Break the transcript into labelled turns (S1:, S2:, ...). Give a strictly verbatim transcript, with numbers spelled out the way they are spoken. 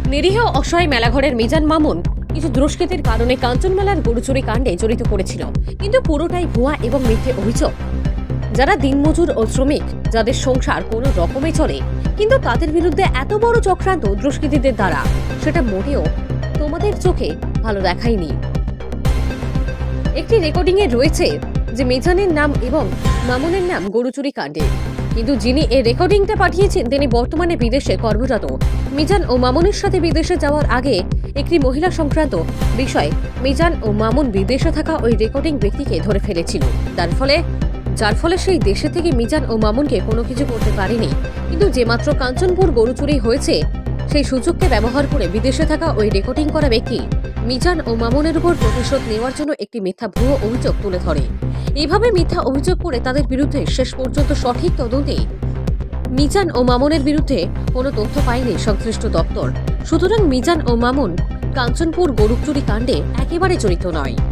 S1: নিরীহ অসহায় মেলাঘরের মিজান মামুন কিছু দুষ্কৃতির কারণে কাঞ্চন মেলার গরু চুরি কাণ্ডে জড়িত করেছিল, কিন্তু পুরোটাই ভুয়া এবং মিথ্যে অভিযোগ। যারা দিনমজুর ও শ্রমিক, যাদের সংসার কোনো রকমে চলে, কিন্তু তাদের বিরুদ্ধে এত বড় চক্রান্ত দুষ্কৃতীদের দ্বারা, সেটা মোটেও তোমাদের চোখে ভালো দেখায়নি। একটি রেকর্ডিং এ রয়েছে যে মিজানের নাম এবং মামুনের নাম গরু চুরি কাণ্ডে, কিন্তু যিনি এই রেকর্ডিংটা পাঠিয়েছেন তিনি বর্তমানে বিদেশে কর্মরত। মিজান ও মামুনের সাথে বিদেশে যাওয়ার আগে একটি মহিলা সংক্রান্ত বিষয় মিজান ও মামুন বিদেশে থাকা ওই রেকর্ডিং ব্যক্তিকে ধরে ফেলেছিল, যার ফলে যার ফলে সেই দেশে থেকে মিজান ও মামুনকে কোনো কিছু করতে পারেনি। কিন্তু যে মাত্র কাঞ্চনপুর গরু চুরি হয়েছে, সেই সুযোগকে ব্যবহার করে বিদেশে থাকা ওই রেকর্ডিং করা ব্যক্তি মিজান ও মামুনের উপর প্রতিশোধ নেওয়ার জন্য একটি মিথ্যা ভুয়ো অভিযোগ তুলে ধরে। এইভাবে মিথ্যা অভিযোগ করে তাদের বিরুদ্ধে শেষ পর্যন্ত সঠিক তদন্তে মিজান ও মামুনের বিরুদ্ধে কোনো তথ্য পায়নি সংশ্লিষ্ট দপ্তর। সুতরাং মিজান ও মামুন কাঞ্চনপুর গরু চুরি কাণ্ডে একেবারে জড়িত নয়।